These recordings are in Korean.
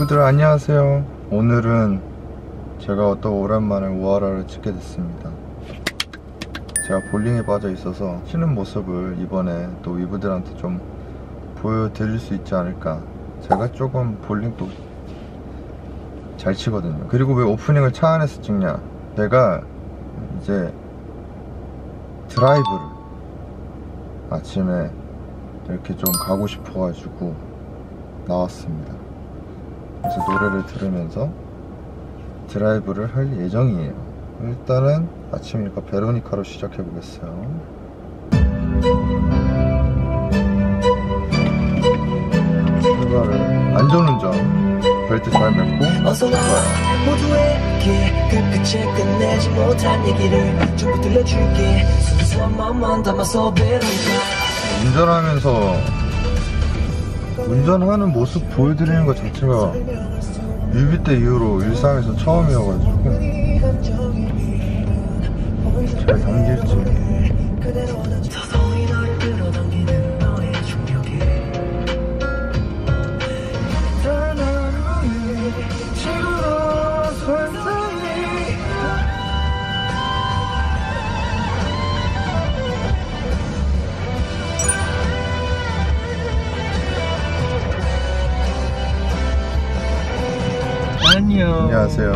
유부들 안녕하세요. 오늘은 제가 또 오랜만에 우아라를 찍게 됐습니다. 제가 볼링에 빠져 있어서 치는 모습을 이번에 또 위부들한테 좀 보여드릴 수 있지 않을까. 제가 조금 볼링도 잘 치거든요. 그리고 왜 오프닝을 차 안에서 찍냐, 제가 이제 드라이브를 아침에 이렇게 좀 가고 싶어가지고 나왔습니다. 그래서 노래를 들으면서 드라이브를 할 예정이에요. 일단은 아침이니까 베로니카로 시작해 보겠어요. 출발을 안전운전 벨트 잘 맸고 좋아요. 모두에게 그 끝에 끝내지 못한 얘기를 전부 들려줄게. 순수함만 담아서 베로니카. 운전하면서 운전하는 모습 보여드리는 것 자체가 뮤비 때 이후로 일상에서 처음이어가지고 잘 담길지. 안녕하세요.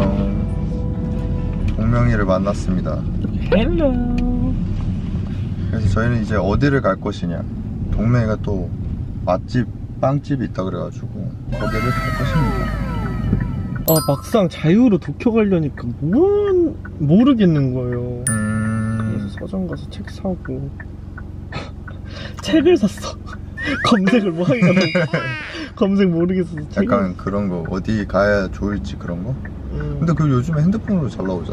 동명이를 만났습니다. 헬로. 그래서 저희는 이제 어디를 갈 것이냐, 동명이가 또 맛집 빵집이 있다 그래가지고 거기를 갈 것입니다. 아, 막상 자유로 도쿄 가려니까 뭔 모르겠는 거예요. 그래서 서점 가서 책 사고 책을 샀어. 검색을 뭐 하기가 너무 검색 모르겠어서 약간 그런 거, 어디 가야 좋을지 그런 거? 근데 그 요즘에 핸드폰으로 잘 나오잖아.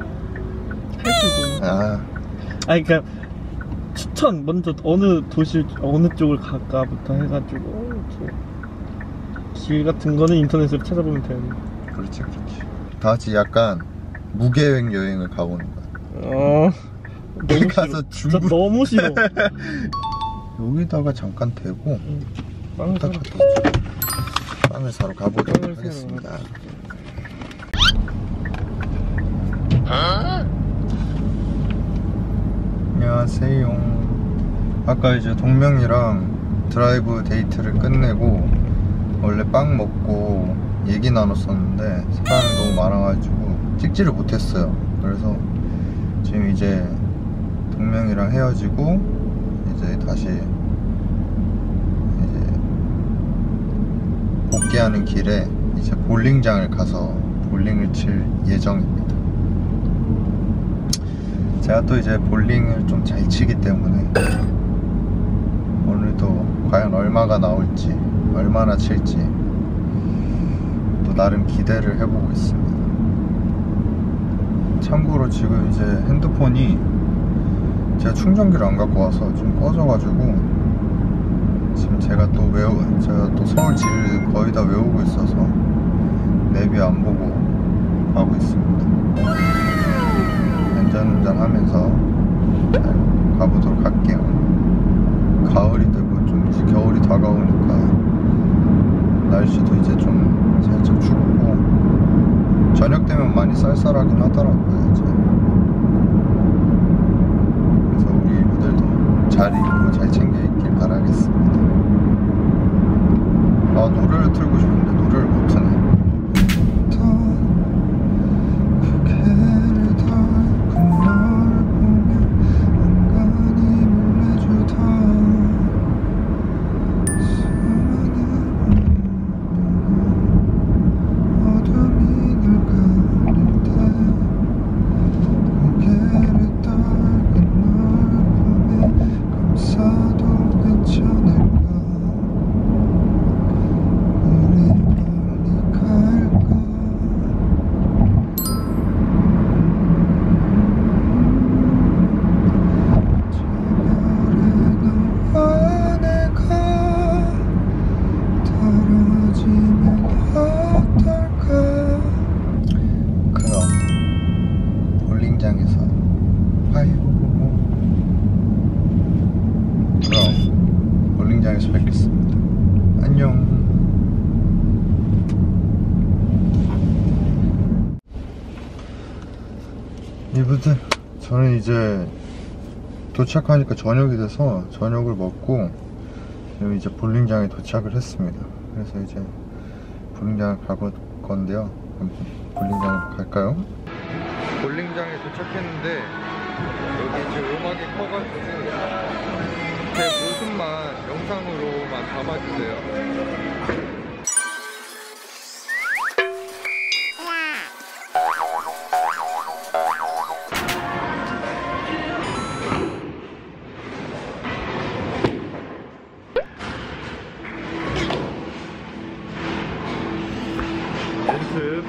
그러니까 추천 먼저 어느 도시 어느 쪽을 갈까부터 해가지고 이렇게 길 같은 거는 인터넷으로 찾아보면 되는데. 그렇지. 다 같이 약간 무계획 여행을 가보는 거야. 너무 가서 싫어. 진짜 너무 싫어. 여기다가 잠깐 대고 빵을 사러 빵을 사러 가보도록 하겠습니다. 안녕하세요. 아까 이제 동명이랑 드라이브 데이트를 끝내고 원래 빵 먹고 얘기 나눴었는데 시간이 너무 많아가지고 찍지를 못했어요. 그래서 지금 이제 동명이랑 헤어지고 이제 다시 이제 복귀하는 길에 이제 볼링장을 가서 볼링을 칠 예정입니다. 제가 또 이제 볼링을 좀 잘 치기 때문에 오늘도 과연 얼마가 나올지, 얼마나 칠지 또 나름 기대를 해보고 있습니다. 참고로 지금 이제 핸드폰이 제가 충전기를 안 갖고 와서 좀 꺼져가지고 지금 제가 또 서울 지를 거의 다 외우고 있어서 내비 안 보고 가고 있습니다. 안전운전 하면서 잘 가보도록 할게요. 가을이 되고 좀 이제 겨울이 다가오니까 날씨도 이제 좀 살짝 춥고 저녁 되면 많이 쌀쌀하긴 하더라고요. 이제 그래서 우리 이모들도 잘 입고 잘 챙겨 입길 바라겠습니다. 노래를 틀고 싶은데 노래를 못 트네. 볼링장에서 뵙겠습니다. 안녕. 아무튼 저는 이제 도착하니까 저녁이 돼서 저녁을 먹고 지금 이제 볼링장에 도착을 했습니다. 그래서 이제 볼링장을 갈 건데요. 한번 볼링장으로 갈까요? 볼링장에 도착했는데 여기 이제 음악이 커가지고 제 모습만 영상으로만 담아주세요. 연습.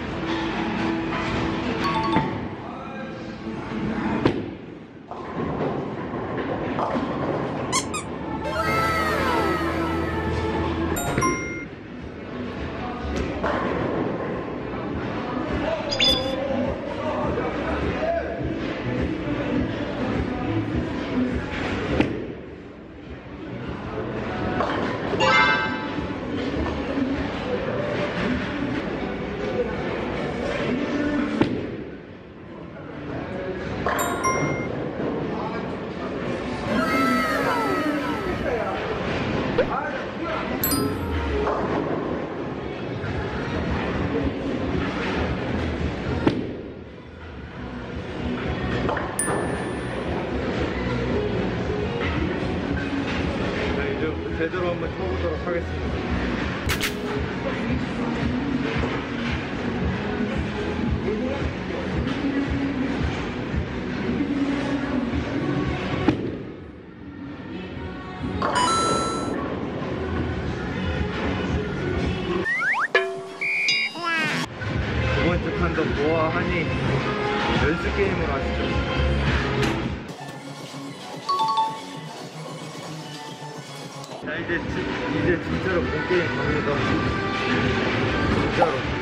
제대로 한번 쳐보도록 하겠습니다. 두 번째 판도 보아하니 연습 게임을 하시죠. 자, 이제 진짜로 본 게임 갑니다. 진짜로.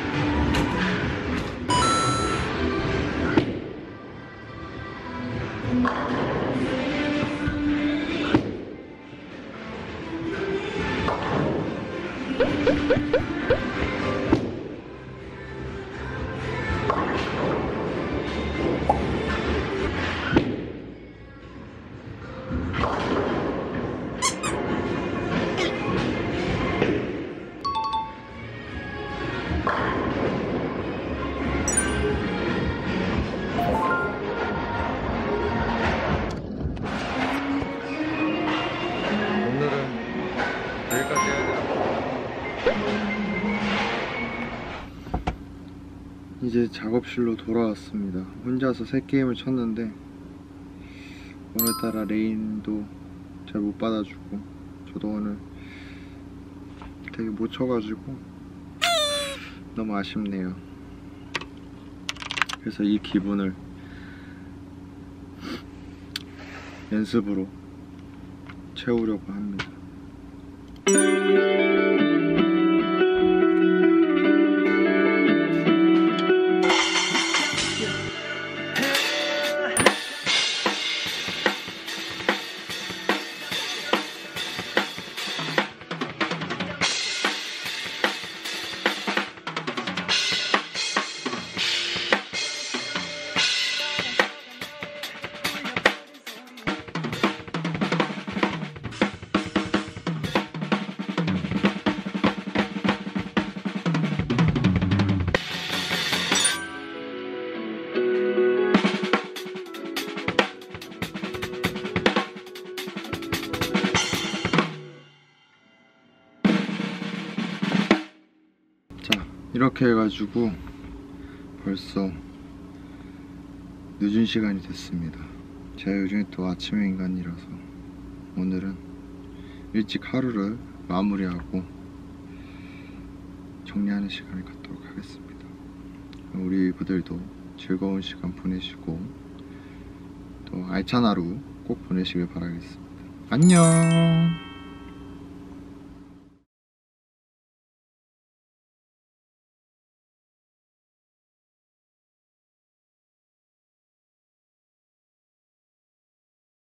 이제 작업실로 돌아왔습니다. 혼자서 3게임을 쳤는데 오늘따라 레인도 잘 못 받아주고 저도 오늘 되게 못 쳐가지고 너무 아쉽네요. 그래서 이 기분을 연습으로 채우려고 합니다. 이렇게 해가지고 벌써 늦은 시간이 됐습니다. 제가 요즘에 또 아침형 인간이라서 오늘은 일찍 하루를 마무리하고 정리하는 시간을 갖도록 하겠습니다. 우리 부들도 즐거운 시간 보내시고 또 알찬 하루 꼭 보내시길 바라겠습니다. 안녕.